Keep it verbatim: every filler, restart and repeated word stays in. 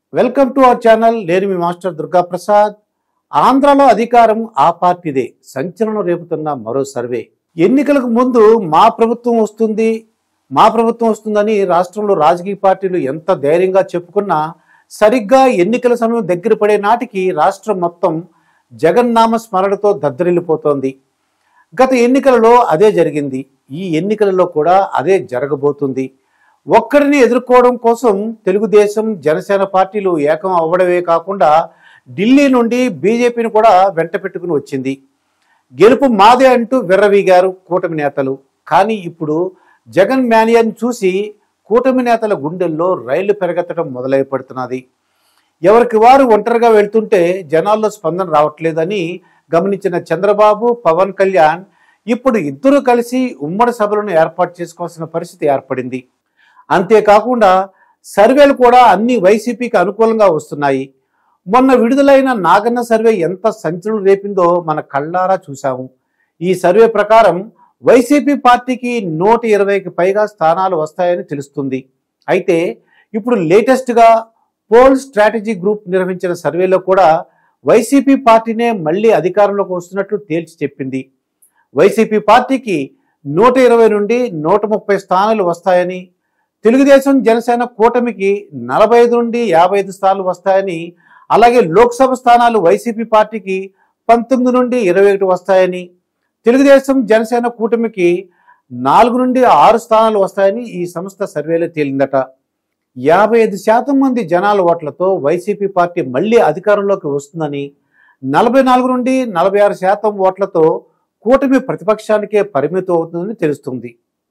Welcome to our channel. నేను మీ master Durga Prasad. ఆంధ్రాలో అధికారం ఆ పార్టీదే. సంచలనం రేపుతున్న మరో సర్వే. ఎన్నికలకు ముందు మా ప్రభుత్వం వస్తుంది మా ప్రభుత్వం వస్తుందని రాష్ట్రంలో రాజకీయ పార్టీలు ఎంత ధైర్యంగా చెప్పుకున్నా సరిగ్గా ఎన్నికల సమయం దగ్గర పడే నాటికి రాష్ట్రం మొత్తం జగన్నామ స్మరణతో దద్దరిల్లిపోతోంది. గత ఎన్నికలలో అదే జరిగింది. ఈ ఎన్నికలలో కూడా అదే జరగబోతుంది. ఒక్కరిని ఎదుర్కోవడం కోసం తెలుగుదేశం జనసేన పార్టీలు ఏకం అవ్వడమే కాకుండా ఢిల్లీ నుండి బీజేపీని కూడా వెంట పెట్టుకుని వచ్చింది. గెలుపు మాదే అంటూ విర్రవీగారు కూటమి నేతలు. కానీ ఇప్పుడు జగన్ మేనియాని చూసి కూటమి నేతల గుండెల్లో రైళ్లు పెరగెత్తడం మొదలైపడుతున్నది. ఎవరికి వారు ఒంటరిగా వెళ్తుంటే జనాల్లో స్పందన రావట్లేదని గమనించిన చంద్రబాబు, పవన్ కళ్యాణ్ ఇప్పుడు ఇద్దరు కలిసి ఉమ్మడి సభలను ఏర్పాటు చేసుకోవాల్సిన పరిస్థితి ఏర్పడింది. అంతేకాకుండా సర్వేలు కూడా అన్ని వైసీపీకి అనుకూలంగా వస్తున్నాయి. మొన్న విడుదలైన నాగన్న సర్వే ఎంత సంచలనం రేపిందో మన కళ్ళారా చూశాము. ఈ సర్వే ప్రకారం వైసీపీ పార్టీకి నూట ఇరవైకి పైగా స్థానాలు వస్తాయని తెలుస్తుంది. అయితే ఇప్పుడు లేటెస్ట్గా పోల్ స్ట్రాటజీ గ్రూప్ నిర్వహించిన సర్వేలో కూడా వైసీపీ పార్టీనే మళ్ళీ అధికారంలోకి వస్తున్నట్లు తేల్చి చెప్పింది. వైసీపీ పార్టీకి నూట ఇరవై నుండి నూట ముప్పై స్థానాలు వస్తాయని, తెలుగుదేశం జనసేన కూటమికి నలభై ఐదు నుండి యాభై ఐదు స్థానాలు వస్తాయని, అలాగే లోక్సభ స్థానాలు వైసీపీ పార్టీకి పంతొమ్మిది నుండి ఇరవై ఒకటి వస్తాయని, తెలుగుదేశం జనసేన కూటమికి నాలుగు నుండి ఆరు స్థానాలు వస్తాయని ఈ సంస్థ సర్వేలో తేలిందట. యాభై ఐదు శాతం మంది జనాల ఓట్లతో వైసీపీ పార్టీ మళ్లీ అధికారంలోకి వస్తుందని, నలభై నాలుగు నుండి నలభై ఆరు శాతం ఓట్లతో కూటమి ప్రతిపక్షానికే పరిమితం అవుతుందని తెలుస్తుంది.